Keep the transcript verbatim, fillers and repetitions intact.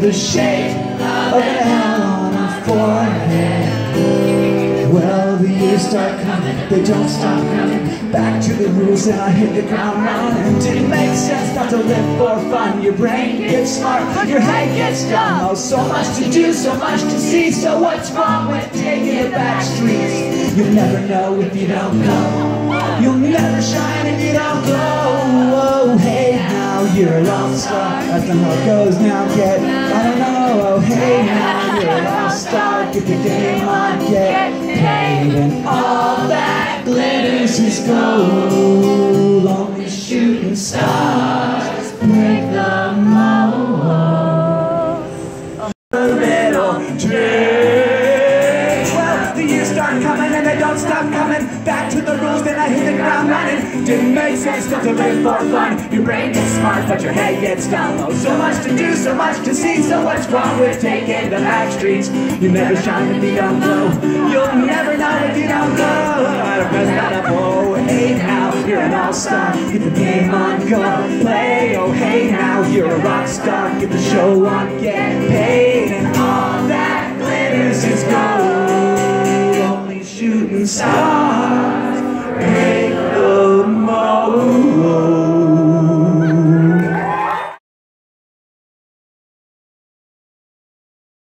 the shape of an L on a forehead. Well, the years start coming, they don't stop coming. Back to the rules and I hit the ground running. Didn't make sense not to live for fun. Your brain gets smart, but your head gets dumb. Oh, so much to do, so much to see. So what's wrong with taking the back streets? You'll never know if you don't go. You'll never shine if you don't glow. Oh, hey now, you're an all-star. That's not how it goes now, get, I don't know. Oh, hey now, you're an all-star. Get the game on, get paid. And all that glitters is gold. Only shooting stars break the mold. A little trick. Well, the years start coming and they don't stop coming. Back to the rules, then I hit the ground running. Didn't make sense not to live for fun. Your brain gets smart, but your head gets dumb. Oh, so much to do, so much to see. So what's wrong with taking the back streets? You never shine if you don't glow. You'll never know if you don't go. Oh, hey now, you're an all-star. Get the game on, go play. Oh, hey now, you're a rock star. Get the show on, get paid. And all that glitters is gold. Only shooting stars.